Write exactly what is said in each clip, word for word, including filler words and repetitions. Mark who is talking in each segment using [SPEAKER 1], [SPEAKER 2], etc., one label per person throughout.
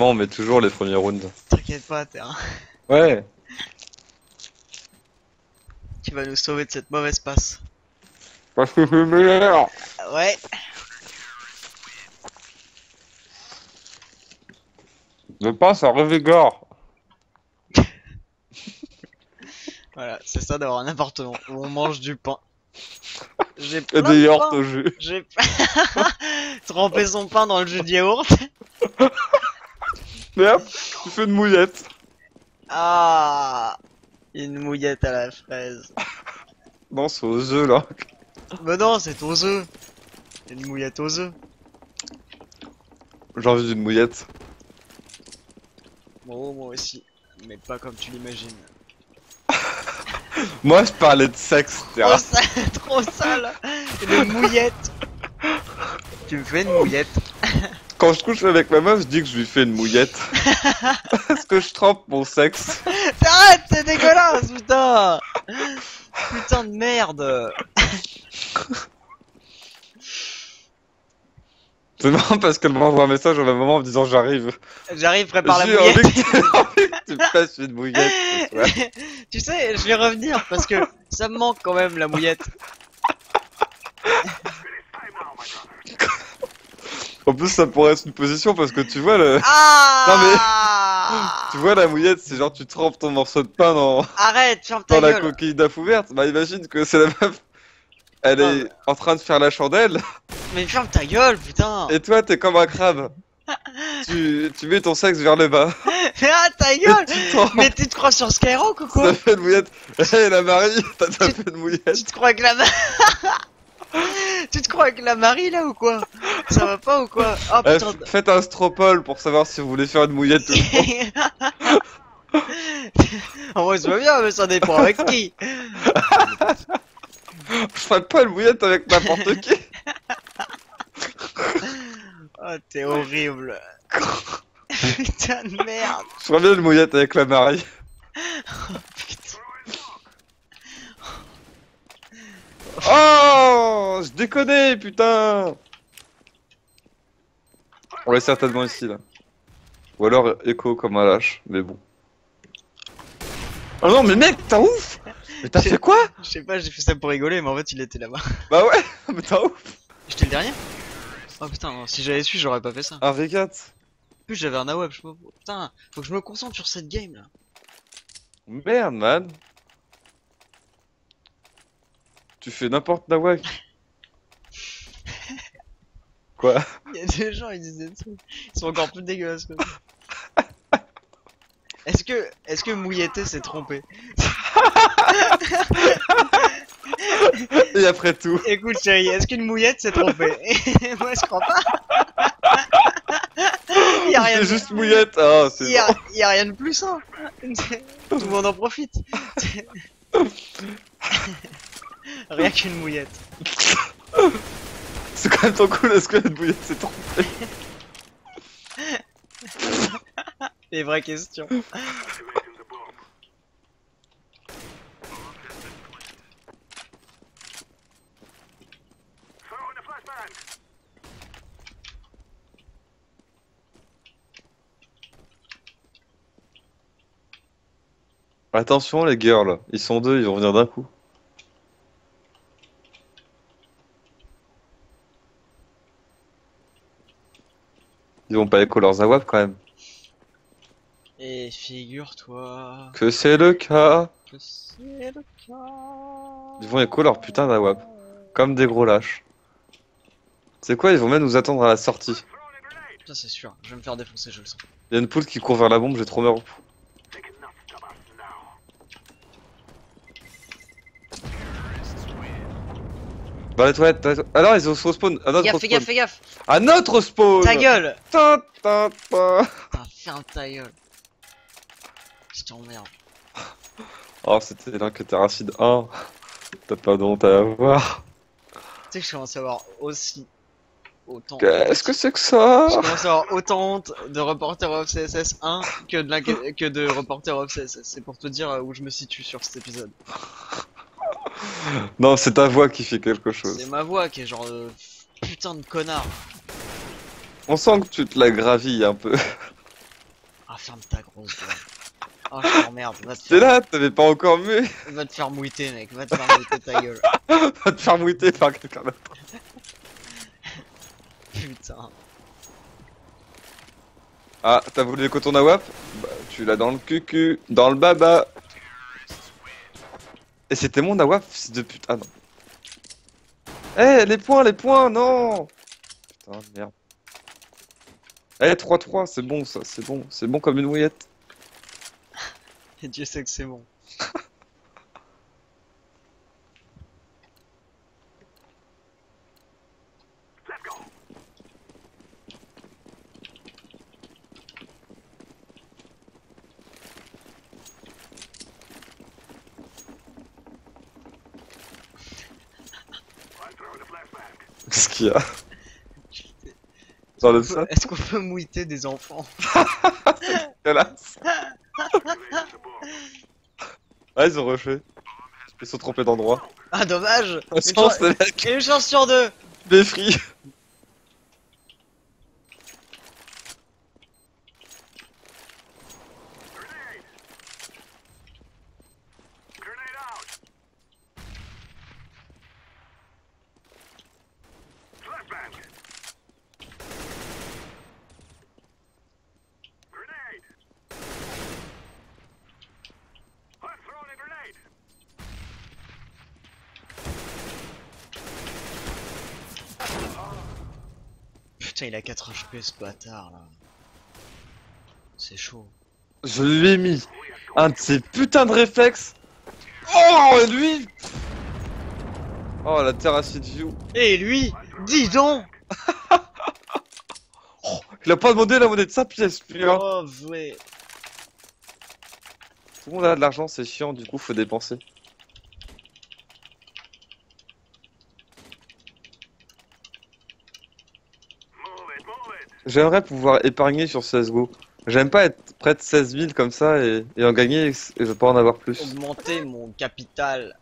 [SPEAKER 1] Franchement, on met toujours les premiers rounds.
[SPEAKER 2] T'inquiète pas, t'es un...
[SPEAKER 1] Ouais.
[SPEAKER 2] Tu vas nous sauver de cette mauvaise passe.
[SPEAKER 1] Parce que c'est meilleur.
[SPEAKER 2] Ouais.
[SPEAKER 1] Le pain, ça revigore.
[SPEAKER 2] Voilà, c'est ça d'avoir un appartement où on mange du pain. J'ai
[SPEAKER 1] Et
[SPEAKER 2] plein
[SPEAKER 1] des
[SPEAKER 2] de
[SPEAKER 1] yaourts
[SPEAKER 2] pain.
[SPEAKER 1] au jus.
[SPEAKER 2] J'ai trempé son pain dans le jus de yaourt.
[SPEAKER 1] Mais hop, tu fais une mouillette.
[SPEAKER 2] Ah, une mouillette à la fraise.
[SPEAKER 1] Non, c'est aux œufs là.
[SPEAKER 2] Mais non, c'est aux œufs. Une mouillette aux œufs.
[SPEAKER 1] J'ai envie d'une mouillette.
[SPEAKER 2] Bon, moi aussi, mais pas comme tu l'imagines.
[SPEAKER 1] Moi, je parlais de sexe, tu
[SPEAKER 2] Trop
[SPEAKER 1] vois.
[SPEAKER 2] sale, trop sale. Une mouillette. Tu me fais une mouillette.
[SPEAKER 1] Quand je couche avec ma meuf, je dis que je lui fais une mouillette. Parce que je trempe mon sexe.
[SPEAKER 2] Arrête, c'est dégueulasse, putain. Putain de merde.
[SPEAKER 1] C'est marrant parce qu'elle m'envoie un message au même moment en me disant j'arrive.
[SPEAKER 2] J'arrive, prépare la
[SPEAKER 1] J'ai envie
[SPEAKER 2] mouillette.
[SPEAKER 1] que tu- envie que tu me fasses une mouillette. ce soir.
[SPEAKER 2] Tu sais, je vais revenir parce que ça me manque quand même la mouillette.
[SPEAKER 1] En plus, ça pourrait être une position parce que tu vois le.
[SPEAKER 2] Ah
[SPEAKER 1] Tu vois la mouillette, c'est genre tu trempes ton morceau de pain dans,
[SPEAKER 2] Arrête, ferme ta
[SPEAKER 1] dans la
[SPEAKER 2] gueule.
[SPEAKER 1] coquille d'œuf ouverte. Bah imagine que c'est la meuf. Elle
[SPEAKER 2] Non,
[SPEAKER 1] est
[SPEAKER 2] mais-
[SPEAKER 1] en train de faire la chandelle
[SPEAKER 2] Mais ferme ta gueule, putain.
[SPEAKER 1] et toi t'es comme un crabe. tu, tu mets ton sexe vers le bas.
[SPEAKER 2] Ah, ta
[SPEAKER 1] Et
[SPEAKER 2] gueule.
[SPEAKER 1] tu trempes.
[SPEAKER 2] Mais tu te crois sur Skyrock ou quoi?
[SPEAKER 1] Ça fait une mouillette. Hé la Marie, t'as t'as fait une mouillette.
[SPEAKER 2] Tu te crois que la ma... Tu te crois que la Marie là ou quoi? Ça va pas ou quoi? Oh
[SPEAKER 1] Eh,
[SPEAKER 2] putain.
[SPEAKER 1] f- faites un stropole pour savoir si vous voulez faire une mouillette ou non.
[SPEAKER 2] En vrai, ça va bien, mais ça dépend avec qui.
[SPEAKER 1] Je ferai pas une mouillette avec n'importe qui.
[SPEAKER 2] Oh, t'es horrible. Putain de merde.
[SPEAKER 1] Je ferais bien une mouillette avec la Marie.
[SPEAKER 2] Putain.
[SPEAKER 1] Oh, je déconne, putain. On est certainement ici là. Ou alors Echo comme un lâche, mais bon. Oh non mais mec, t'as ouf. Mais t'as fait quoi?
[SPEAKER 2] Je sais pas, j'ai fait ça pour rigoler, mais en fait, il était là-bas.
[SPEAKER 1] Bah ouais, mais t'as ouf.
[SPEAKER 2] J'étais le dernier? Oh putain, non, si j'avais su, j'aurais pas fait ça.
[SPEAKER 1] Un V quatre.
[SPEAKER 2] En plus, j'avais un A W P, je sais pas. Putain, faut que je me concentre sur cette game là.
[SPEAKER 1] Merde man. Tu fais n'importe nawak. Quoi?
[SPEAKER 2] Il y a des gens, ils disent des trucs. Ils sont encore plus dégueulasses que ça. Est-ce que, est-ce que Mouilleté s'est trompé?
[SPEAKER 1] Et après tout.
[SPEAKER 2] Écoute chérie, est-ce qu'une mouillette s'est trompée? Moi je crois pas. Y a rien
[SPEAKER 1] C'est
[SPEAKER 2] de...
[SPEAKER 1] juste mouillette. Ah, c'est
[SPEAKER 2] y a,
[SPEAKER 1] bon.
[SPEAKER 2] y a rien de plus simple. Tout le monde en profite. Rien qu'une mouillette.
[SPEAKER 1] C'est quand même trop cool, est-ce que la mouillette s'est trompée?
[SPEAKER 2] Les vraies questions.
[SPEAKER 1] Attention les girls, ils sont deux, ils vont venir d'un coup. Ils vont pas écho leurs A W A P quand même.
[SPEAKER 2] Et figure-toi
[SPEAKER 1] Que c'est le cas.
[SPEAKER 2] que c'est le cas.
[SPEAKER 1] Ils vont écho leur putain d'A W A P. Comme des gros lâches. C'est quoi, ils vont même nous attendre à la sortie.
[SPEAKER 2] Ça c'est sûr, je vais me faire défoncer, je le sens.
[SPEAKER 1] Il y a une poule qui court vers la bombe, j'ai trop peur. Dans les toilettes, dans les toilettes. Ah non, ils ont au spawn. À notre
[SPEAKER 2] Fais gaffe, fais
[SPEAKER 1] spawn.
[SPEAKER 2] gaffe, fais gaffe.
[SPEAKER 1] À notre spawn.
[SPEAKER 2] Ta gueule.
[SPEAKER 1] Ta, ta, ta.
[SPEAKER 2] Putain, ferme ta gueule. Je t'emmerde.
[SPEAKER 1] Oh, c'était là que t'es racide un. T'as pas de honte à avoir.
[SPEAKER 2] Tu sais que je commence à avoir aussi autant.
[SPEAKER 1] Qu'est-ce que c'est que ça?
[SPEAKER 2] Je commence à avoir autant honte de Reporter of C S S un que de, l'inqui- que de Reporter of C S S. C'est pour te dire où je me situe sur cet épisode.
[SPEAKER 1] Non, c'est ta voix qui fait quelque chose.
[SPEAKER 2] C'est ma voix qui est genre euh, putain de connard.
[SPEAKER 1] On sent que tu te la gravilles un peu.
[SPEAKER 2] Ah, ferme ta grosse gueule. Oh, je t'emmerde. Va te
[SPEAKER 1] C'est
[SPEAKER 2] faire...
[SPEAKER 1] là, t'avais pas encore mué.
[SPEAKER 2] Va te faire mouiller, mec. Va te faire mouiller ta gueule.
[SPEAKER 1] Va te faire mouiller par quelqu'un d'autre.
[SPEAKER 2] Putain.
[SPEAKER 1] Ah, t'as voulu le coton à wap? Bah, tu l'as dans le cucu, dans le baba. Et c'était mon nawaf, fils de pute. Ah non. Eh, les points, les points, non. Putain, merde. Eh, trois trois, c'est bon ça, c'est bon. C'est bon comme une mouillette.
[SPEAKER 2] Et Dieu sait que c'est bon.
[SPEAKER 1] Qu'est-ce qu'il y a? Dans le
[SPEAKER 2] Est-ce qu'on
[SPEAKER 1] sol?
[SPEAKER 2] peut- Est-ce qu'on peut mouiller des enfants?
[SPEAKER 1] Dégueulasse. Ah, ils ont refait. Ils sont trompés d'endroit.
[SPEAKER 2] Ah, dommage.
[SPEAKER 1] On
[SPEAKER 2] Une,
[SPEAKER 1] chance,
[SPEAKER 2] chan-
[SPEAKER 1] les mecs.
[SPEAKER 2] une chance sur deux.
[SPEAKER 1] Des fris.
[SPEAKER 2] Putain, il a quatre H P ce bâtard là. C'est chaud.
[SPEAKER 1] Je lui ai mis un de ces putains de réflexes. Oh, et lui. Oh, la terracide view.
[SPEAKER 2] Et lui, dis donc.
[SPEAKER 1] Oh, il a pas demandé la monnaie de sa pièce, putain.
[SPEAKER 2] Oh, ouais.
[SPEAKER 1] Tout le monde a de l'argent, c'est chiant, du coup, faut dépenser. J'aimerais pouvoir épargner sur C S G O. J'aime pas être près de seize mille comme ça et, et en gagner et, et je pas en avoir plus.
[SPEAKER 2] Augmenter mon capital.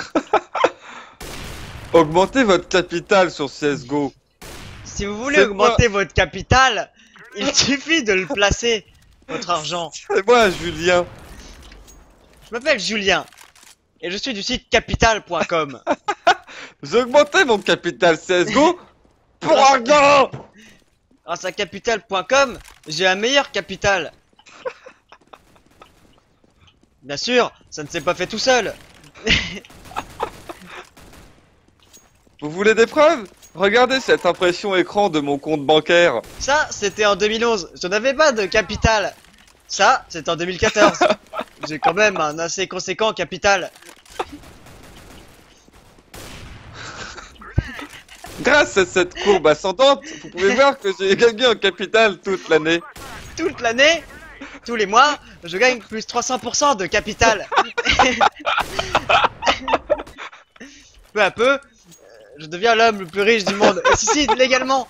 [SPEAKER 1] Augmentez votre capital sur C S G O.
[SPEAKER 2] Si vous voulez
[SPEAKER 1] C'est
[SPEAKER 2] augmenter votre capital, il suffit de le placer, votre argent.
[SPEAKER 1] C'est moi, Julien.
[SPEAKER 2] Je m'appelle Julien. Et je suis du site capital point com.
[SPEAKER 1] J'ai augmenté mon capital C S G O pour un gain.
[SPEAKER 2] Grâce à capital point com, j'ai un meilleur capital. Bien sûr, ça ne s'est pas fait tout seul.
[SPEAKER 1] Vous voulez des preuves? Regardez cette impression écran de mon compte bancaire.
[SPEAKER 2] Ça, c'était en deux mille onze. Je n'avais pas de capital. Ça, c'était en deux mille quatorze. J'ai quand même un assez conséquent capital.
[SPEAKER 1] Grâce à cette courbe ascendante, vous pouvez voir que j'ai gagné en capital toute l'année.
[SPEAKER 2] Toute l'année, tous les mois, je gagne plus trois cents pour cent de capital. Peu à peu, euh, je deviens l'homme le plus riche du monde. Et si, si, légalement.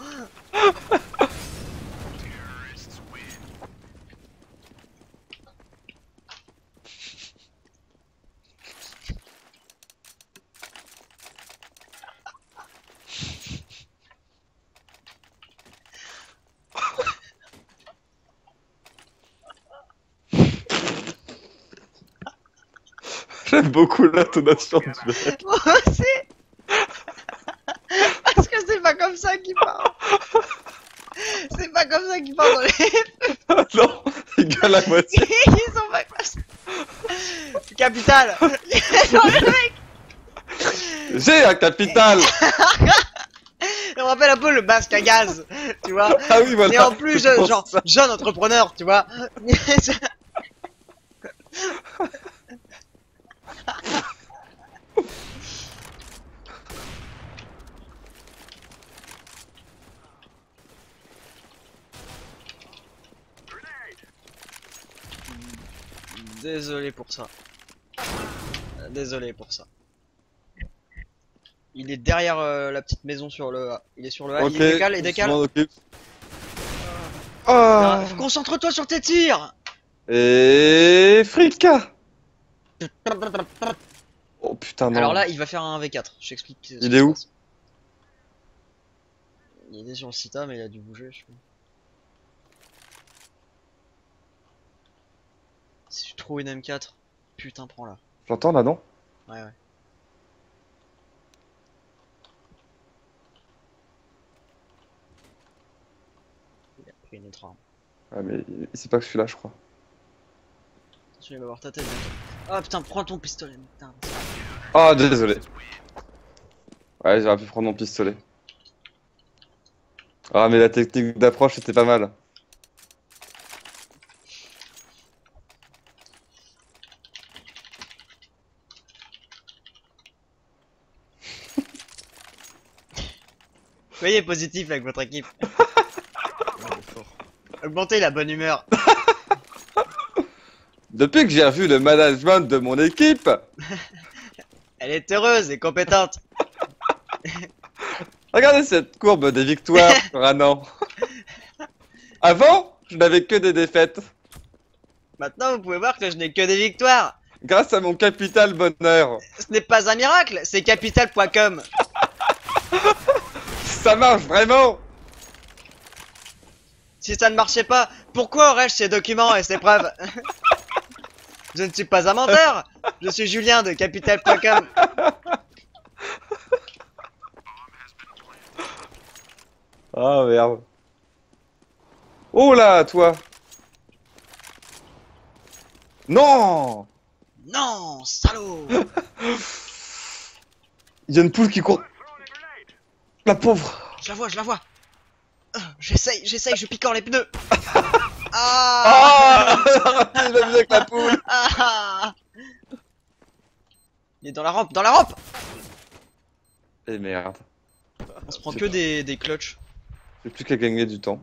[SPEAKER 1] J'aime beaucoup l'intonation du mec.
[SPEAKER 2] Moi aussi. Parce que c'est pas comme ça qu'il parle. C'est pas comme ça qu'il parle dans les...
[SPEAKER 1] Ah non, il gueule à moitié.
[SPEAKER 2] Ils sont pas comme ça. Capital. Non, le mec.
[SPEAKER 1] J'ai un capital.
[SPEAKER 2] Ça me rappelle un peu le masque à gaz, tu vois.
[SPEAKER 1] Ah oui, voilà.
[SPEAKER 2] Et en plus,
[SPEAKER 1] je
[SPEAKER 2] je-
[SPEAKER 1] pense
[SPEAKER 2] genre,
[SPEAKER 1] ça.
[SPEAKER 2] jeune entrepreneur, tu vois. Désolé pour ça. Euh, Désolé pour ça. Il est derrière euh, la petite maison sur le A. Il est sur le A.
[SPEAKER 1] Ok,
[SPEAKER 2] Il décale, il
[SPEAKER 1] on
[SPEAKER 2] décale.
[SPEAKER 1] s'en occupe.
[SPEAKER 2] Ah,
[SPEAKER 1] Ah.
[SPEAKER 2] concentre-toi sur tes tirs.
[SPEAKER 1] Et Frika. Oh putain non.
[SPEAKER 2] Alors là, il va faire un un v quatre. Je t'explique. ce
[SPEAKER 1] Il
[SPEAKER 2] qui
[SPEAKER 1] est
[SPEAKER 2] se
[SPEAKER 1] où?
[SPEAKER 2] passe. Il était sur le Cita, mais il a dû bouger. Je trop une M quatre. Putain, prends là.
[SPEAKER 1] J'entends là, non?
[SPEAKER 2] Ouais, ouais. Il a pris une autre arme.
[SPEAKER 1] Ah, mais il il sait pas que je suis là, je crois.
[SPEAKER 2] Attention, il va voir ta tête. Ah putain, prends ton pistolet. Putain.
[SPEAKER 1] Ah, désolé. Ouais, j'aurais pu prendre mon pistolet. Ah, mais la technique d'approche était pas mal.
[SPEAKER 2] Soyez positif avec votre équipe. Augmentez la bonne humeur.
[SPEAKER 1] Depuis que j'ai revu le management de mon équipe,
[SPEAKER 2] Elle est heureuse et compétente.
[SPEAKER 1] regardez cette courbe des victoires sur un an. Avant, je n'avais que des défaites.
[SPEAKER 2] Maintenant, vous pouvez voir que je n'ai que des victoires.
[SPEAKER 1] Grâce à mon capital bonheur.
[SPEAKER 2] Ce n'est pas un miracle, c'est capital point com.
[SPEAKER 1] Ça marche vraiment.
[SPEAKER 2] Si ça ne marchait pas, pourquoi aurais-je ces documents et ces preuves? Je ne suis pas un menteur. Je suis Julien de capital point com.
[SPEAKER 1] Ah merde. Oh là, toi. Non.
[SPEAKER 2] Non, salaud.
[SPEAKER 1] Il y a une poule qui court. La pauvre.
[SPEAKER 2] Je la vois, je la vois. Euh, J'essaye, j'essaye, je picore les pneus. Ah,
[SPEAKER 1] Ah. Il va mieux avec la poule.
[SPEAKER 2] ah. Il est dans la rampe, dans la rampe.
[SPEAKER 1] Et merde.
[SPEAKER 2] On se prend que des, des clutches.
[SPEAKER 1] J'ai plus qu'à gagner du temps.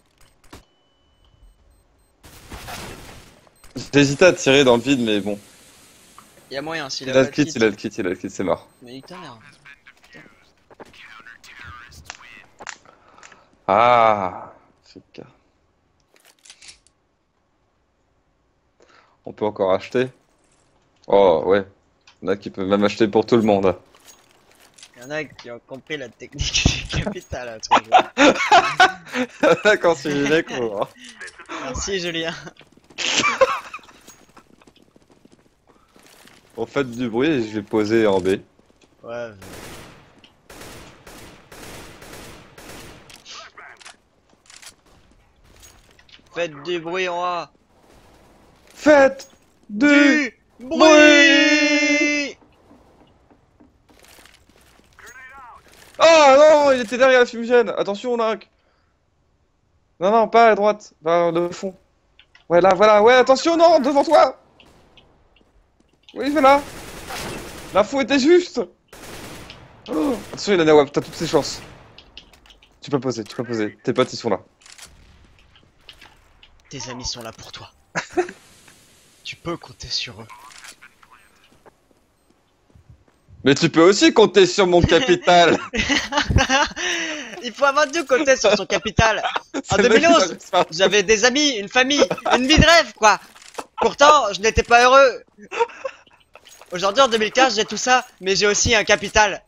[SPEAKER 1] J'hésitais à tirer dans le vide, mais bon.
[SPEAKER 2] Il y a moyen s'il
[SPEAKER 1] Il
[SPEAKER 2] a
[SPEAKER 1] a
[SPEAKER 2] pas
[SPEAKER 1] le kit, il a le kit, il a le kit, c'est mort.
[SPEAKER 2] Mais nique ta mère.
[SPEAKER 1] Ah, c'est le cas. On peut encore acheter. Oh ouais. Il y en a qui peuvent même acheter pour tout le monde.
[SPEAKER 2] Il y en a qui ont compris la technique du capital à toi. Julien.
[SPEAKER 1] Quand c'est les cours.
[SPEAKER 2] Merci Julien.
[SPEAKER 1] On fait du bruit et je vais poser en B.
[SPEAKER 2] Ouais. Faites du bruit roi.
[SPEAKER 1] Faites du
[SPEAKER 2] Du bruit.
[SPEAKER 1] Oh non, il était derrière la fumigène. Attention, Narc. Non, non, pas à droite, vers le fond. Ouais, là, voilà. Ouais, attention, non, devant toi. Oui, voilà. L'info était juste. Oh, attention, il a Nawab, t'as toutes ses chances. Tu peux poser, tu peux poser. Tes potes, ils sont là.
[SPEAKER 2] Tes amis sont là pour toi. Tu peux compter sur eux.
[SPEAKER 1] Mais tu peux aussi compter sur mon capital.
[SPEAKER 2] Il faut avant tout compter sur son capital. En
[SPEAKER 1] C'est le
[SPEAKER 2] deux
[SPEAKER 1] mec
[SPEAKER 2] mille
[SPEAKER 1] qui
[SPEAKER 2] onze,
[SPEAKER 1] savait ça.
[SPEAKER 2] j'avais des amis, une famille, une vie de rêve, quoi. Pourtant, je n'étais pas heureux. Aujourd'hui, en deux mille quinze, j'ai tout ça, mais j'ai aussi un capital.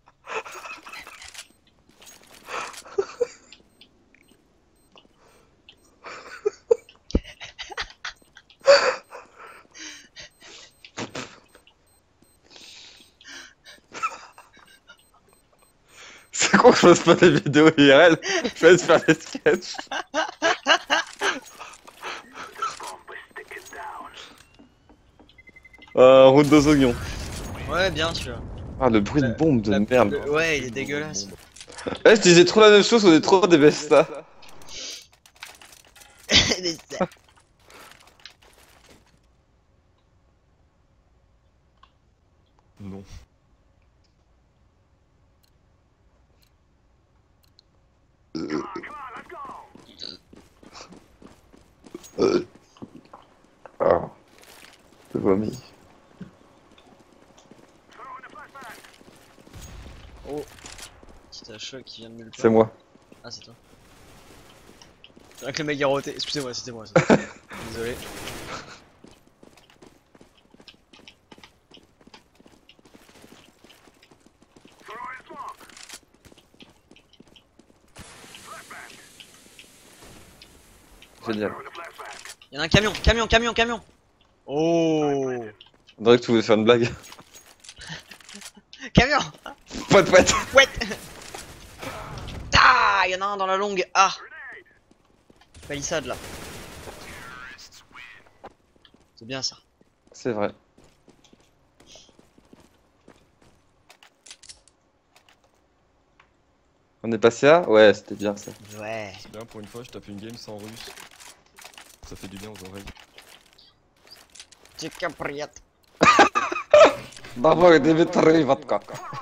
[SPEAKER 1] C'est con que je fasse pas des vidéos I R L. Je vais te faire des sketchs. Euh, route dos oignons.
[SPEAKER 2] Ouais, bien sûr.
[SPEAKER 1] Ah, le bruit de bombe de
[SPEAKER 2] La-
[SPEAKER 1] merde.
[SPEAKER 2] le- Ouais, il est dégueulasse.
[SPEAKER 1] Eh, je disais trop la même chose, on est trop des bestas.
[SPEAKER 2] Mais ça-
[SPEAKER 3] Non.
[SPEAKER 1] Euh. Ah. Je vomis.
[SPEAKER 2] Oh, c'est un choc qui vient de nulle part.
[SPEAKER 1] C'est moi.
[SPEAKER 2] Ah, c'est toi. C'est vrai que le mec est roté. Excusez-moi, c'était moi. ça. Désolé.
[SPEAKER 1] Génial.
[SPEAKER 2] Il y en a un camion, camion, camion, camion. Oh.
[SPEAKER 1] On dirait que tu voulais faire une blague.
[SPEAKER 2] Camion.
[SPEAKER 1] Poète, poète.
[SPEAKER 2] Ouais. Ah, y en a un dans la longue. Ah. Palissade là. C'est bien ça.
[SPEAKER 1] C'est vrai. On est passé à? Ouais, c'était bien ça.
[SPEAKER 2] Ouais.
[SPEAKER 3] C'est bien, pour une fois, je tape une game sans russe. Ça fait du bien aux oreilles.
[SPEAKER 2] Chica priat.
[SPEAKER 1] Давай, Dimitri, vodka.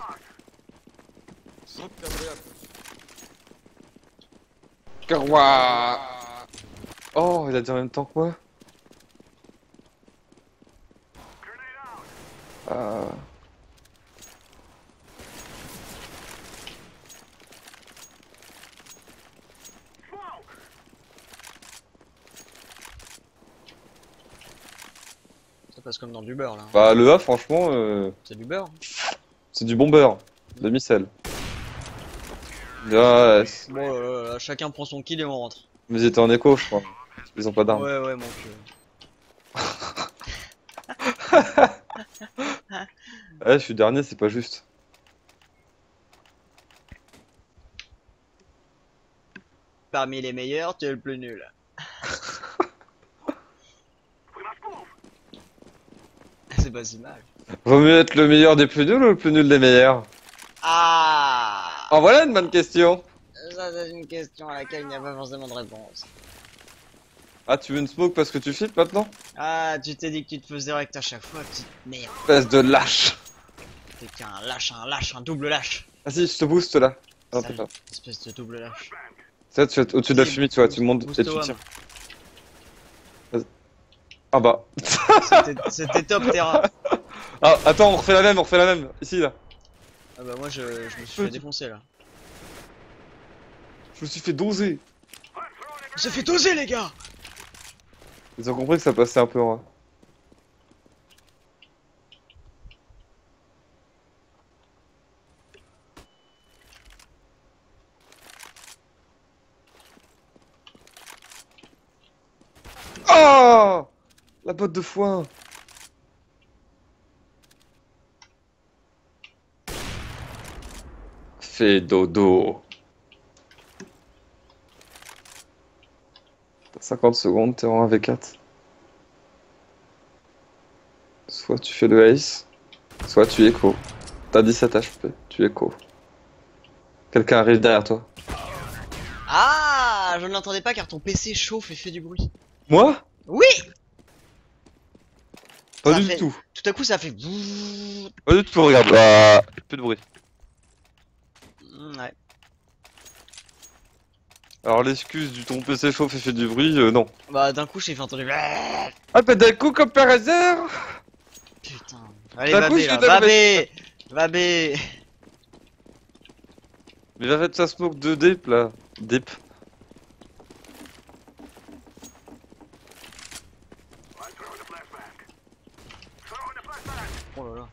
[SPEAKER 1] Karwa. Oh, il a dit en même temps que moi. Euh...
[SPEAKER 2] Ça passe comme dans du beurre là.
[SPEAKER 1] Bah, le A, franchement, euh,
[SPEAKER 2] C'est du beurre.
[SPEAKER 1] c'est du bon beurre. Demi-sel. Ouais,
[SPEAKER 2] Bon, euh, chacun prend son kill et on rentre.
[SPEAKER 1] mais ils étaient en écho, je crois. Ils ont pas d'armes.
[SPEAKER 2] Ouais, ouais, mon cul.
[SPEAKER 1] Ouais, je suis dernier, c'est pas juste.
[SPEAKER 2] Parmi les meilleurs, tu es le plus nul. C'est pas si mal.
[SPEAKER 1] Vaut mieux être le meilleur des plus nuls ou le plus nul des meilleurs?
[SPEAKER 2] Ah,
[SPEAKER 1] En voilà une bonne question.
[SPEAKER 2] ça c'est une question à laquelle il n'y a pas forcément de réponse.
[SPEAKER 1] Ah, tu veux une smoke parce que tu flippes maintenant?
[SPEAKER 2] Ah, tu t'es dit que tu te faisais direct à chaque fois, petite merde.
[SPEAKER 1] Espèce de lâche.
[SPEAKER 2] T'es qu'un lâche, un lâche, un double lâche.
[SPEAKER 1] Ah si, je te booste là. Non,
[SPEAKER 2] Sale
[SPEAKER 1] t'es pas.
[SPEAKER 2] espèce de double lâche.
[SPEAKER 1] Ça, tu es au-dessus de la
[SPEAKER 2] Si,
[SPEAKER 1] fumée, tu vois, tu montes
[SPEAKER 2] boost
[SPEAKER 1] et tu
[SPEAKER 2] au
[SPEAKER 1] tires.
[SPEAKER 2] ham.
[SPEAKER 1] Vas-y. Ah bah.
[SPEAKER 2] C'était- C'était top terrain.
[SPEAKER 1] Ah, attends, on refait la même, on refait la même. Ici, là.
[SPEAKER 2] Ah bah moi je, je me suis fait défoncer là.
[SPEAKER 1] Je me suis fait doser.
[SPEAKER 2] On s'est fait doser les gars.
[SPEAKER 1] Ils ont compris que ça passait un peu en A. Oh, la botte de foin. Fais dodo. T'as cinquante secondes, t'es en un v quatre. Soit tu fais le ace, soit tu écho. T'as dix-sept H P, tu écho. Quelqu'un arrive derrière toi.
[SPEAKER 2] Ah, je ne l'entendais pas car ton P C chauffe et fait du bruit.
[SPEAKER 1] Moi?
[SPEAKER 2] Oui.
[SPEAKER 1] Pas
[SPEAKER 2] Ça
[SPEAKER 1] du
[SPEAKER 2] fait-
[SPEAKER 1] tout.
[SPEAKER 2] Tout à coup ça fait.
[SPEAKER 1] Pas du tout, regarde. Ah, plus de bruit.
[SPEAKER 2] Mm, Ouais.
[SPEAKER 1] Alors l'excuse du ton P C chauffe et fait du bruit, euh, non.
[SPEAKER 2] Bah d'un coup j'ai fait entendre.
[SPEAKER 1] Ah bah d'un coup comme par hasard.
[SPEAKER 2] Putain. Allez,
[SPEAKER 1] D'un
[SPEAKER 2] va
[SPEAKER 1] coup,
[SPEAKER 2] B
[SPEAKER 1] je
[SPEAKER 2] là,
[SPEAKER 1] vais
[SPEAKER 2] va
[SPEAKER 1] te
[SPEAKER 2] B. Va B.
[SPEAKER 1] Mais va mettre sa smoke de dip là. Dip.
[SPEAKER 2] Oh là là.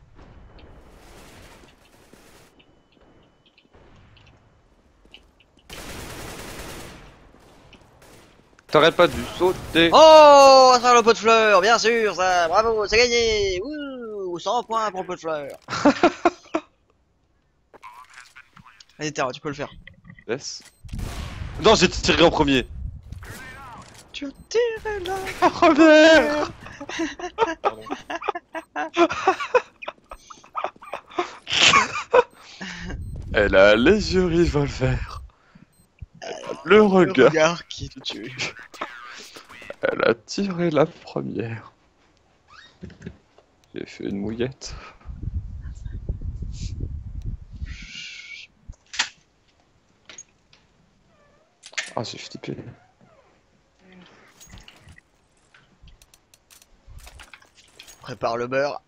[SPEAKER 1] T'aurais pas dû sauter.
[SPEAKER 2] Oh, ça le pot de fleurs, bien sûr, ça, bravo, c'est gagné. Ouh, cent points pour le pot de fleurs. Vas-y, Terra, tu peux le faire.
[SPEAKER 1] Laisse. Non, j'ai tiré en premier.
[SPEAKER 2] Tu as tiré là.
[SPEAKER 1] Première.
[SPEAKER 3] Pardon.
[SPEAKER 1] Elle a les yeux revolver. Le
[SPEAKER 2] Le
[SPEAKER 1] regard.
[SPEAKER 2] regard qui te tue.
[SPEAKER 1] Elle a tiré la première. J'ai fait une mouillette. Ah, j'ai flippé.
[SPEAKER 2] Prépare le beurre.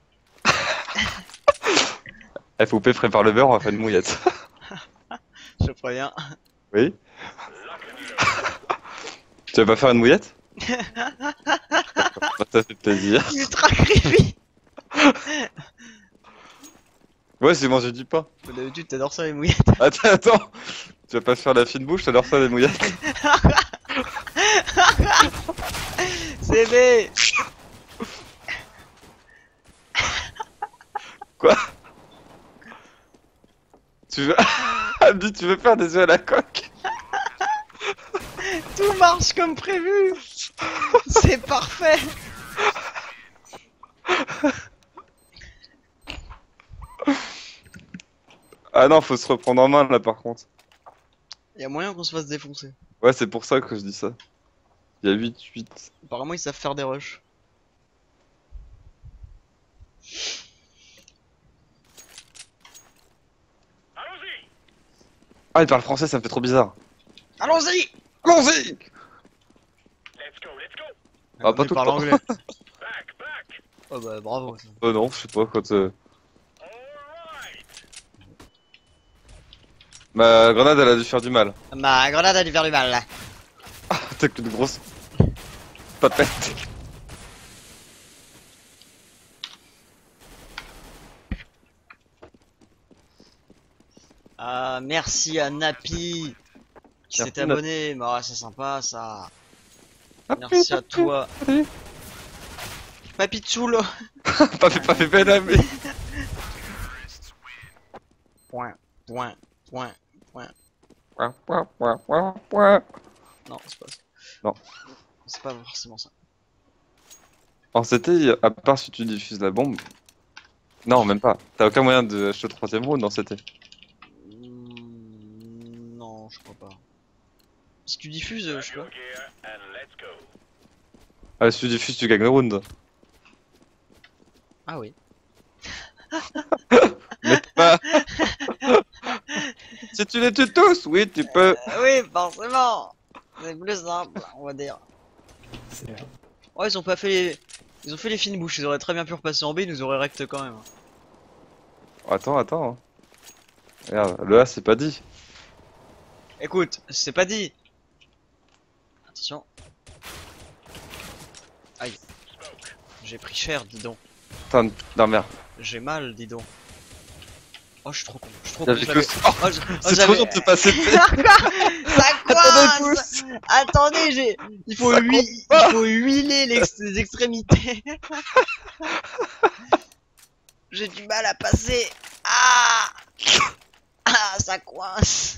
[SPEAKER 1] Eh, faut P prépare le beurre, on va faire une mouillette.
[SPEAKER 2] Je préviens.
[SPEAKER 1] Oui. Tu vas pas faire une mouillette? Ça fait plaisir.
[SPEAKER 2] Ultra creepy.
[SPEAKER 1] Ouais, c'est manger du pain.
[SPEAKER 2] D'habitude, t'adores ça les mouillettes.
[SPEAKER 1] Attends, attends. Tu vas pas faire la fine bouche, t'adores ça les mouillettes.
[SPEAKER 2] C'est B.
[SPEAKER 1] Quoi? Tu veux... Abby, tu veux faire des œufs à la coque?
[SPEAKER 2] Tout marche comme prévu. C'est parfait.
[SPEAKER 1] Ah non, faut se reprendre en main là par contre.
[SPEAKER 2] Y a moyen qu'on se fasse défoncer.
[SPEAKER 1] Ouais, c'est pour ça que je dis ça. Il y a huit huit.
[SPEAKER 2] Apparemment ils savent faire des rushs.
[SPEAKER 1] Ah, il parle français, ça me fait trop bizarre.
[SPEAKER 2] Allons-y.
[SPEAKER 1] Allons-y! Ah, pas
[SPEAKER 2] Il
[SPEAKER 1] tout le
[SPEAKER 2] parle
[SPEAKER 1] temps.
[SPEAKER 2] anglais. Oh bah bravo. ça.
[SPEAKER 1] Euh, non, je sais pas, quand euh... ma grenade elle a dû faire du mal.
[SPEAKER 2] Ma grenade a dû faire du mal là.
[SPEAKER 1] Ah, t'as qu'une grosse papette.
[SPEAKER 2] Ah merci à Napi qui
[SPEAKER 1] Merci,
[SPEAKER 2] s'est
[SPEAKER 1] Napi.
[SPEAKER 2] abonné. Bah ouais, c'est sympa ça.
[SPEAKER 1] Ah,
[SPEAKER 2] Merci à toi.
[SPEAKER 1] Allez.
[SPEAKER 2] Papi Tchoul.
[SPEAKER 1] Pas fait, pas fait peine à lui.
[SPEAKER 2] Point, point, point, point.
[SPEAKER 1] Ouin, ouin, ouin, ouin, ouin.
[SPEAKER 2] Non, c'est pas ça.
[SPEAKER 1] Non.
[SPEAKER 2] C'est pas forcément ça.
[SPEAKER 1] Alors c'était, à part si tu diffuses la bombe. Non, même pas. T'as aucun moyen de acheter le troisième round dans c'était.
[SPEAKER 2] Hmm, non, je crois pas. Si tu diffuses, euh, je sais pas.
[SPEAKER 1] Ah, si tu diffuses, tu gagnes le round.
[SPEAKER 2] Ah oui.
[SPEAKER 1] Mais pas. Si tu les tues tous, oui, tu peux.
[SPEAKER 2] Euh, oui, forcément. C'est plus simple, on va dire. Oh, ils ont pas fait les... Ils ont fait les fines bouches, ils auraient très bien pu repasser en B, ils nous auraient rect quand même.
[SPEAKER 1] Attends, attends. hein. Regarde, le A c'est pas dit.
[SPEAKER 2] Écoute, c'est pas dit. Attention. Aïe. J'ai pris cher, dis donc.
[SPEAKER 1] Putain, non merde.
[SPEAKER 2] J'ai mal, dis donc. Oh, je suis trop con. Je suis trop
[SPEAKER 1] Il y
[SPEAKER 2] con.
[SPEAKER 1] avait
[SPEAKER 2] j'avais-
[SPEAKER 1] que- Oh,
[SPEAKER 2] Oh, je- oh,
[SPEAKER 1] c'est
[SPEAKER 2] j'avais-
[SPEAKER 1] trop dur de te passer de
[SPEAKER 2] Ça
[SPEAKER 1] Attendez,
[SPEAKER 2] coince.
[SPEAKER 1] pouce.
[SPEAKER 2] Attendez, j'ai... Il faut,
[SPEAKER 1] Ça
[SPEAKER 2] hui-
[SPEAKER 1] compte
[SPEAKER 2] il
[SPEAKER 1] pas.
[SPEAKER 2] faut huiler l'ex- les extrémités. J'ai du mal à passer. Ah. Ah, ça coince.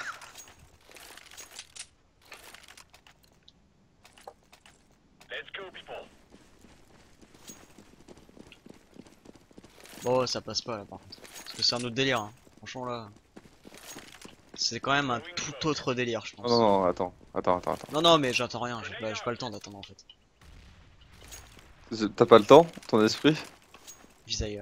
[SPEAKER 2] Bon, ça passe pas là par contre. Parce que c'est un autre délire. Hein. Franchement là. C'est quand même un tout autre délire, je pense.
[SPEAKER 1] Non, non, non, attends, attends, attends, attends.
[SPEAKER 2] Non, non, mais j'attends rien. J'ai pas, j'ai pas le temps d'attendre en fait.
[SPEAKER 1] Je- T'as pas le temps, ton esprit?
[SPEAKER 2] Vise ailleurs.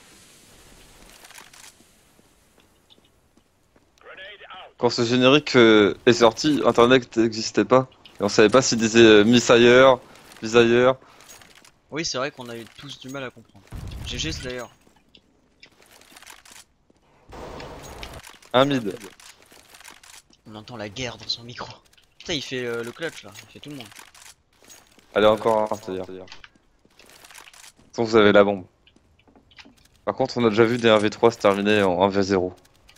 [SPEAKER 1] Quand ce générique euh, est sorti, internet n'existait pas. Et on savait pas s'il disait euh, Miss ailleurs, Miss ailleurs.
[SPEAKER 2] Oui, c'est vrai qu'on a eu tous du mal à comprendre. G G d'ailleurs.
[SPEAKER 1] Un mid.
[SPEAKER 2] On entend la guerre dans son micro. Putain, il fait euh, le clutch là, il fait tout le monde.
[SPEAKER 1] Allez, encore un, c'est-à-dire. De toute façon, vous avez la bombe. Par contre, on a déjà vu des un v trois se terminer en un v zéro.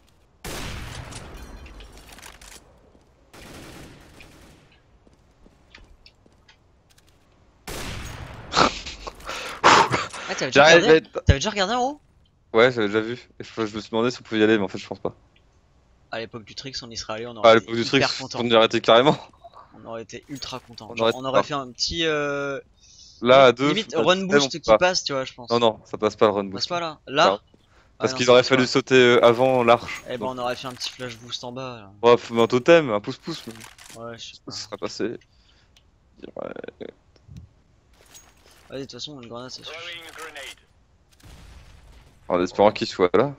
[SPEAKER 2] Ah, t'avais déjà
[SPEAKER 1] J'arrive,
[SPEAKER 2] regardé
[SPEAKER 1] mais-
[SPEAKER 2] T'avais déjà regardé en haut?
[SPEAKER 1] Ouais, j'avais déjà vu. Et je, je me suis demandé si on pouvait y aller, mais en fait, je pense pas.
[SPEAKER 2] À l'époque du Trix, on y serait allé, on
[SPEAKER 1] Ah,
[SPEAKER 2] aurait
[SPEAKER 1] à
[SPEAKER 2] été
[SPEAKER 1] l'époque du truc,
[SPEAKER 2] hyper content.
[SPEAKER 1] on y arrêtait carrément.
[SPEAKER 2] On aurait été ultra content.
[SPEAKER 1] On
[SPEAKER 2] Genre,
[SPEAKER 1] aurait-
[SPEAKER 2] on aurait fait un petit euh...
[SPEAKER 1] Là, à deux.
[SPEAKER 2] limite
[SPEAKER 1] faut pas
[SPEAKER 2] run
[SPEAKER 1] tellement
[SPEAKER 2] boost qui
[SPEAKER 1] pas.
[SPEAKER 2] passe, tu vois, je pense.
[SPEAKER 1] Non, non, ça passe pas le run
[SPEAKER 2] On passe
[SPEAKER 1] boost.
[SPEAKER 2] pas là. Là.
[SPEAKER 1] Non. Parce
[SPEAKER 2] Ah, non,
[SPEAKER 1] qu'il
[SPEAKER 2] ça
[SPEAKER 1] aurait
[SPEAKER 2] passe
[SPEAKER 1] fallu
[SPEAKER 2] pas.
[SPEAKER 1] sauter euh, avant l'arche.
[SPEAKER 2] Eh ben, on aurait fait un petit flash boost en bas. Là.
[SPEAKER 1] Ouais, faut un totem, un pouce-pouce. mais
[SPEAKER 2] Ouais, je sais pas.
[SPEAKER 1] Ça serait passé. Ouais.
[SPEAKER 2] Vas-y, de toute façon, une grenade, ça suffit.
[SPEAKER 1] En espérant qu'il soit là.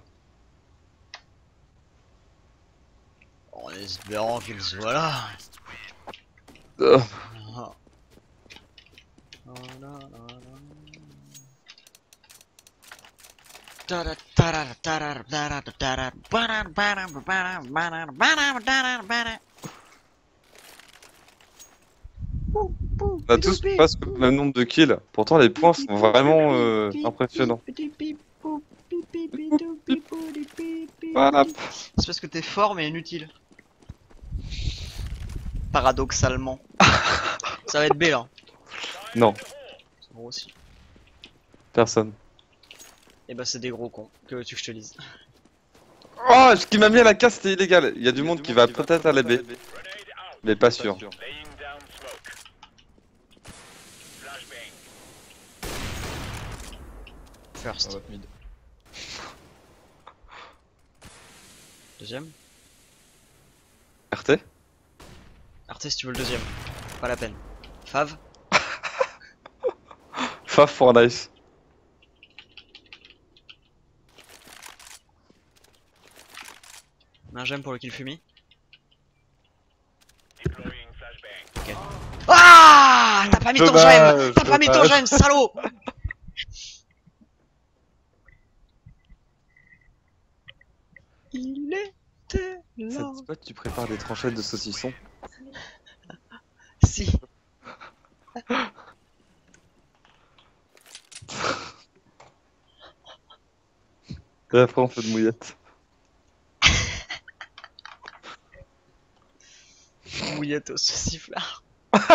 [SPEAKER 2] En espérant qu'il soit là.
[SPEAKER 1] Euh,
[SPEAKER 2] Ah. Oh là là là. Tada, tada, tada, tada, tada, bada, bada, bada, bada, bada, bada, bada.
[SPEAKER 1] On a tous presque le même nombre de kills. Pourtant, les points sont vraiment euh, impressionnants. Voilà.
[SPEAKER 2] C'est parce que t'es fort mais inutile. Paradoxalement. Ça va être B là.
[SPEAKER 1] Non,
[SPEAKER 2] Moi aussi.
[SPEAKER 1] personne.
[SPEAKER 2] Et bah c'est des gros cons, que veux-tu que je te dise.
[SPEAKER 1] Oh, ce qui m'a mis à la casse, c'était illégal. Il y a du monde qui va peut-être à la B. Mais pas sûr.
[SPEAKER 2] First.
[SPEAKER 3] Ah, ouais, mid.
[SPEAKER 2] Deuxième.
[SPEAKER 1] R T.
[SPEAKER 2] R T si tu veux le deuxième. Pas la peine. Fav.
[SPEAKER 1] Faf pour nice.
[SPEAKER 2] Un j'aime pour le kill fumi. Ok. Ah, t'as pas mis ton
[SPEAKER 1] Dommage,
[SPEAKER 2] gemme. T'as pas mis ton
[SPEAKER 1] dommage.
[SPEAKER 2] gemme, salaud. Il était
[SPEAKER 1] Ça
[SPEAKER 2] là.
[SPEAKER 1] te dit pas que tu prépares des tranchettes de saucisson?
[SPEAKER 2] Si.
[SPEAKER 1] Et après on fait de mouillettes.
[SPEAKER 2] Mouillette au sauciflard.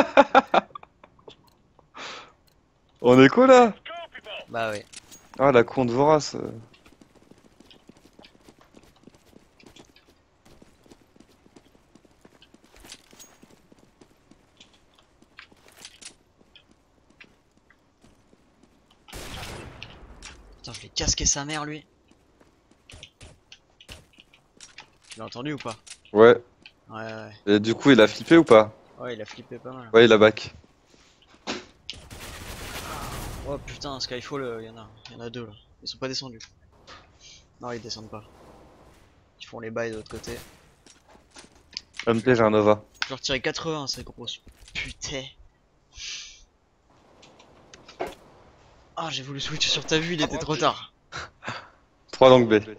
[SPEAKER 1] On est quoi là?
[SPEAKER 2] Bah ouais.
[SPEAKER 1] Ah la con de vorace. euh.
[SPEAKER 2] Putain, je l'ai casqué sa mère lui. Tu l'as entendu ou pas?
[SPEAKER 1] Ouais.
[SPEAKER 2] Ouais, ouais.
[SPEAKER 1] Et du coup il a flippé ou pas?
[SPEAKER 2] Ouais, il a flippé pas mal.
[SPEAKER 1] Ouais, il a back.
[SPEAKER 2] Oh putain, Skyfall, il euh, y en a, y en a deux là. Ils sont pas descendus. Non, ils descendent pas. Ils font les bails de l'autre côté.
[SPEAKER 1] M P, j'ai un Nova.
[SPEAKER 2] Je leur tirais quatre-vingts, c'est grosse. Putain. Ah, j'ai voulu switch sur ta vue, il était trop tard.
[SPEAKER 1] trois langues B.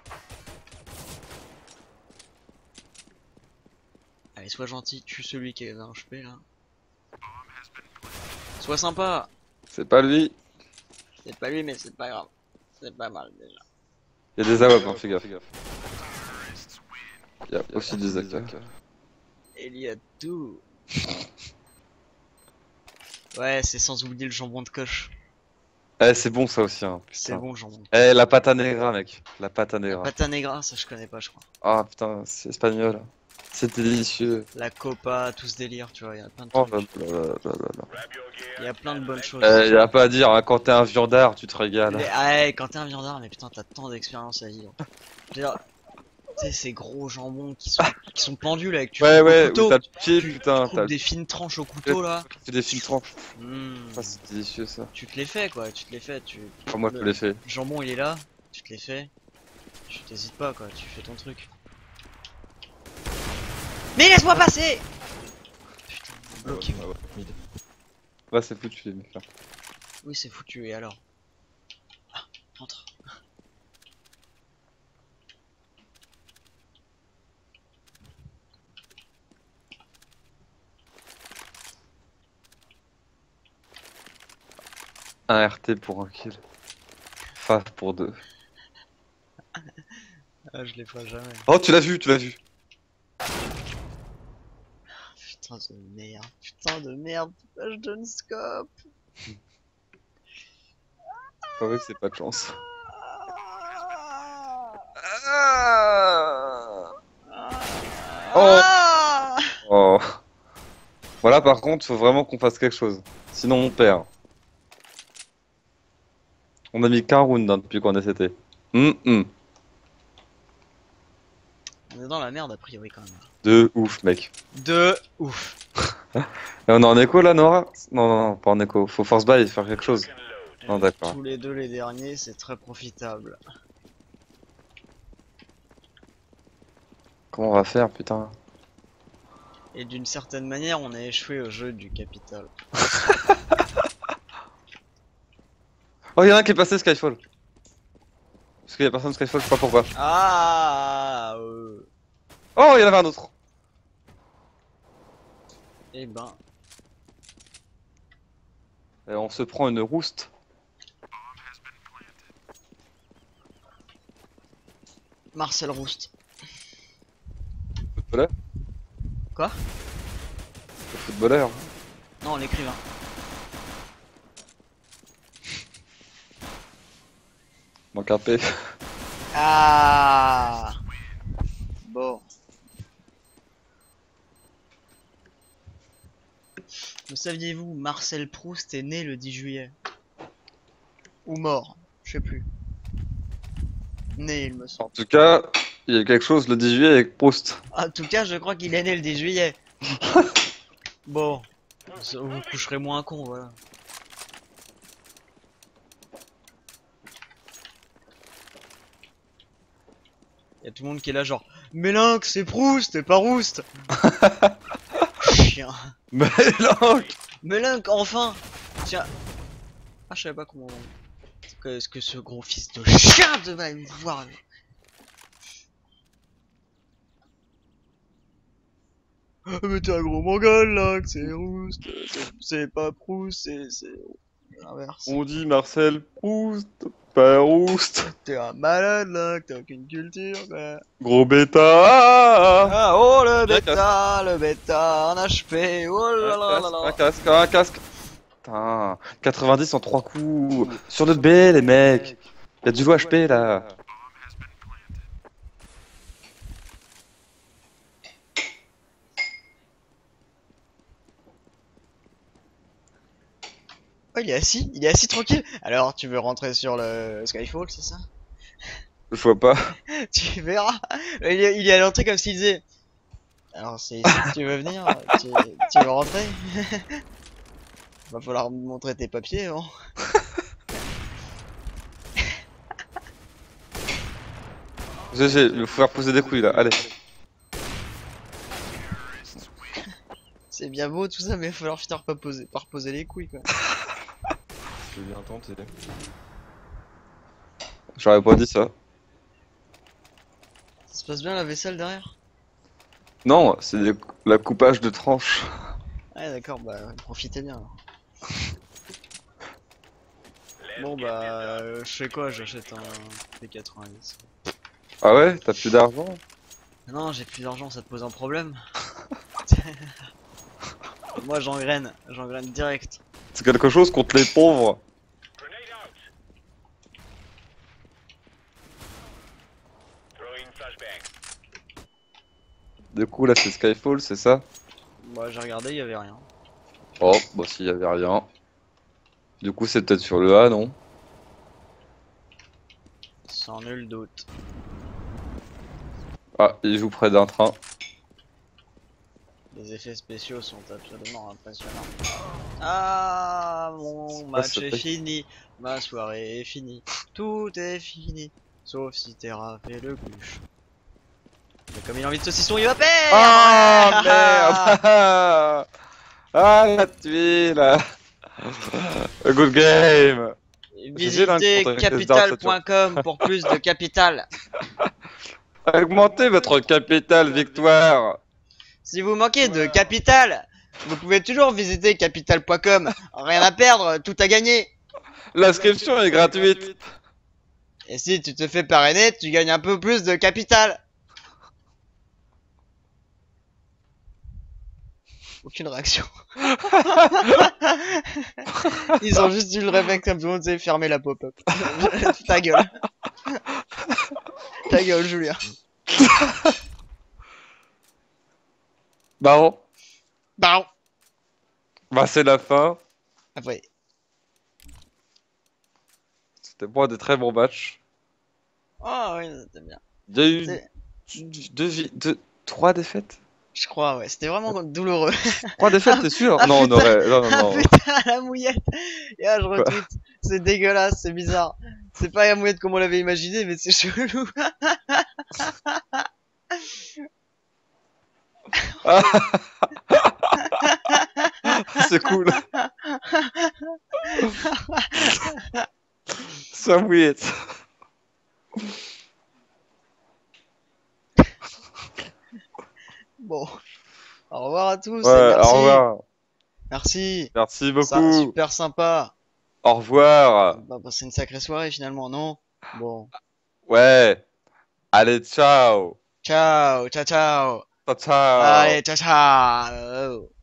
[SPEAKER 2] Allez, sois gentil, tue celui qui est un H P là. Sois sympa.
[SPEAKER 1] C'est pas lui.
[SPEAKER 2] C'est pas lui, mais c'est pas grave. C'est pas mal déjà.
[SPEAKER 1] Il y a des A W A P, hein, fais gaffe. Il y a aussi des A K.
[SPEAKER 2] Il y a tout. Ouais, c'est sans oublier le jambon de coche.
[SPEAKER 1] Eh, c'est bon ça aussi, hein.
[SPEAKER 2] C'est
[SPEAKER 1] Putain.
[SPEAKER 2] bon le jambon.
[SPEAKER 1] Eh, la pata negra, mec. La pata negra.
[SPEAKER 2] Pata negra, ça je connais pas, je crois.
[SPEAKER 1] Ah putain, c'est espagnol. C'est délicieux.
[SPEAKER 2] La copa, tout ce délire, tu vois, il y a plein de
[SPEAKER 1] Oh
[SPEAKER 2] trucs.
[SPEAKER 1] là là là là là.
[SPEAKER 2] Il y a plein de bonnes choses.
[SPEAKER 1] Eh, y a pas à dire, hein, quand t'es un viandard, tu te régales.
[SPEAKER 2] Mais, ah ouais, quand t'es un viandard, mais putain, t'as tant d'expérience à vivre. Je veux dire, tu sais, ces gros jambons qui sont, qui sont pendus là, et que tu
[SPEAKER 1] Ouais,
[SPEAKER 2] coupes
[SPEAKER 1] ouais,
[SPEAKER 2] au couteau,
[SPEAKER 1] où t'as le pied,
[SPEAKER 2] tu
[SPEAKER 1] putain.
[SPEAKER 2] coupes
[SPEAKER 1] T'as
[SPEAKER 2] des fines tranches au couteau là.
[SPEAKER 1] tu fais des fines tranches.
[SPEAKER 2] Mmh.
[SPEAKER 1] Ça, c'est délicieux ça.
[SPEAKER 2] Tu te les fais quoi, tu te les fais. Tu...
[SPEAKER 1] Oh, moi, je
[SPEAKER 2] le
[SPEAKER 1] l'ai fait.
[SPEAKER 2] jambon il est là, tu te les fais. Tu t'hésites pas quoi, tu fais ton truc. Mais laisse-moi passer. Putain, bloqué.
[SPEAKER 3] Ah, ouais, mid.
[SPEAKER 1] Là, c'est foutu, les mecs. Là.
[SPEAKER 2] Oui, c'est foutu, et alors? Ah, entre.
[SPEAKER 1] Un R T pour un kill. Faf pour deux.
[SPEAKER 2] Ah, je les ferai jamais.
[SPEAKER 1] Oh, tu l'as vu, tu l'as vu.
[SPEAKER 2] Putain de merde, putain de merde, pourquoi je donne scope?
[SPEAKER 1] Pas vrai que c'est pas de chance. Oh.
[SPEAKER 2] Ah.
[SPEAKER 1] Oh. Voilà, par contre, faut vraiment qu'on fasse quelque chose. Sinon, on perd. On a mis qu'un round hein, depuis qu'on a C T. Hum, hum.
[SPEAKER 2] On est dans la merde a priori quand même.
[SPEAKER 1] De ouf, mec.
[SPEAKER 2] De ouf.
[SPEAKER 1] Et on est en écho là, Nora? Non, non, non, pas en écho. Faut force buy et faire quelque chose. Non, d'accord.
[SPEAKER 2] Tous les deux les derniers, c'est très profitable.
[SPEAKER 1] Comment on va faire, putain?
[SPEAKER 2] Et d'une certaine manière, on a échoué au jeu du capital.
[SPEAKER 1] Oh, y'en a un qui est passé Skyfall. Parce qu'il y a personne Skyfall, je sais pas pourquoi.
[SPEAKER 2] Ah euh...
[SPEAKER 1] Oh, il y en avait un autre.
[SPEAKER 2] Eh ben,
[SPEAKER 1] Et on se prend une rouste.
[SPEAKER 2] Marcel Roust.
[SPEAKER 1] Footballeur?
[SPEAKER 2] Quoi?
[SPEAKER 1] Le footballeur.
[SPEAKER 2] Non, l'écrivain.
[SPEAKER 1] Manque un P.
[SPEAKER 2] Ah. Bon. Le saviez-vous, Marcel Proust est né le dix juillet. Ou mort, je sais plus. Né, il me semble.
[SPEAKER 1] En tout cas, il y a quelque chose le dix juillet avec Proust.
[SPEAKER 2] En tout cas, je crois qu'il est né le dix juillet. Bon. Ça, vous coucherez moins con, voilà. Y'a tout le monde qui est là genre Mélinx, c'est Proust, et pas Rouste. Chien.
[SPEAKER 1] Mais non.
[SPEAKER 2] Mélinx, enfin. Tiens. Ah, je savais pas comment... Qu'est-ce que ce gros fils de chien devait me voir. Ah, mais t'es un gros mongol là, que c'est Rouste. C'est pas Proust, c'est... c'est l'inverse.
[SPEAKER 1] On dit Marcel Proust, pas Rouste.
[SPEAKER 2] T'es un malade là, que t'as aucune culture quoi.
[SPEAKER 1] Gros bêta. Ah,
[SPEAKER 2] Ah oh le
[SPEAKER 1] Bien,
[SPEAKER 2] bêta, le bêta en H P, oh là là là
[SPEAKER 1] un
[SPEAKER 2] là.
[SPEAKER 1] casque, un casque. Putain, quatre-vingt-dix en trois coups. Sur notre B, les mecs. Y'a du low H P là.
[SPEAKER 2] Oh il est assis, il est assis tranquille. Alors tu veux rentrer sur le Skyfall, c'est ça?
[SPEAKER 1] Je vois pas.
[SPEAKER 2] Tu verras. Il est, il est à l'entrée comme s'il disait. Alors c'est ici que tu veux venir, tu, tu veux rentrer? Va falloir me montrer tes papiers, hein.
[SPEAKER 1] G G, il faut faire poser des couilles là, allez.
[SPEAKER 2] C'est bien beau tout ça, mais il va falloir finir par poser, par poser les couilles quoi.
[SPEAKER 3] Je viens tenter.
[SPEAKER 1] J'aurais pas dit ça.
[SPEAKER 2] Ça se passe bien la vaisselle derrière?
[SPEAKER 1] Non, c'est des- la coupage de tranches.
[SPEAKER 2] Ouais d'accord, bah profitez bien. Alors. Bon bah euh, je fais quoi? J'achète un P quatre-vingt-dix.
[SPEAKER 1] Ah ouais, t'as plus d'argent?
[SPEAKER 2] Non j'ai plus d'argent, ça te pose un problème? Moi j'engraine, j'engraine direct.
[SPEAKER 1] C'est quelque chose contre les pauvres. Du coup là c'est Skyfall, c'est ça?
[SPEAKER 2] Bah j'ai regardé, il y avait rien.
[SPEAKER 1] Oh, bah s'il y avait rien. Du coup c'est peut-être sur le A, non?
[SPEAKER 2] Sans nul doute.
[SPEAKER 1] Ah, il joue près d'un train.
[SPEAKER 2] Les effets spéciaux sont absolument impressionnants. Ah, mon match
[SPEAKER 1] ça
[SPEAKER 2] est
[SPEAKER 1] fait-
[SPEAKER 2] fini, ma soirée est finie, tout est fini, sauf si Terra fait le bûche. Mais comme il a envie de saucisson, il va perdre.
[SPEAKER 1] Ah merde. Ah la tuile. A good game. J'ai là
[SPEAKER 2] Visitez
[SPEAKER 1] contre une
[SPEAKER 2] capital point com pour plus de capital.
[SPEAKER 1] Augmentez votre capital victoire.
[SPEAKER 2] Si vous manquez de capital, vous pouvez toujours visiter capital point com. Rien à perdre, tout à gagner.
[SPEAKER 1] L'inscription est gratuite.
[SPEAKER 2] Et si tu te fais parrainer, tu gagnes un peu plus de capital. Aucune réaction. Ils ont juste dû le réflexe comme tout le monde sait fermer la pop-up. Ta gueule. Ta gueule, Julien.
[SPEAKER 1] Bon,
[SPEAKER 2] Bah,
[SPEAKER 1] bah c'est la fin.
[SPEAKER 2] après.
[SPEAKER 1] C'était pas des très bons matchs.
[SPEAKER 2] Oh oui, c'était bien.
[SPEAKER 1] Il y a eu
[SPEAKER 2] C'est-
[SPEAKER 1] deux, vi- deux, trois défaites.
[SPEAKER 2] Je crois, ouais. C'était vraiment douloureux.
[SPEAKER 1] Trois défaites, t'es sûr?
[SPEAKER 2] Ah,
[SPEAKER 1] Non, on
[SPEAKER 2] putain.
[SPEAKER 1] aurait. Non, non,
[SPEAKER 2] Ah
[SPEAKER 1] non.
[SPEAKER 2] putain, la mouillette. Et là, je retweet. C'est dégueulasse, c'est bizarre. C'est pas la mouillette comme on l'avait imaginé, mais c'est chelou.
[SPEAKER 1] Ah. C'est cool. Ça mouillette.
[SPEAKER 2] Bon. Au revoir à tous. et
[SPEAKER 1] Ouais,
[SPEAKER 2] merci.
[SPEAKER 1] au revoir.
[SPEAKER 2] Merci.
[SPEAKER 1] Merci
[SPEAKER 2] Ça,
[SPEAKER 1] beaucoup.
[SPEAKER 2] super sympa.
[SPEAKER 1] Au revoir.
[SPEAKER 2] On va passer une sacrée soirée finalement, non? Bon.
[SPEAKER 1] Ouais. Allez, ciao.
[SPEAKER 2] Ciao, ciao, ciao.
[SPEAKER 1] Ciao, ciao.
[SPEAKER 2] Allez, ciao, ciao.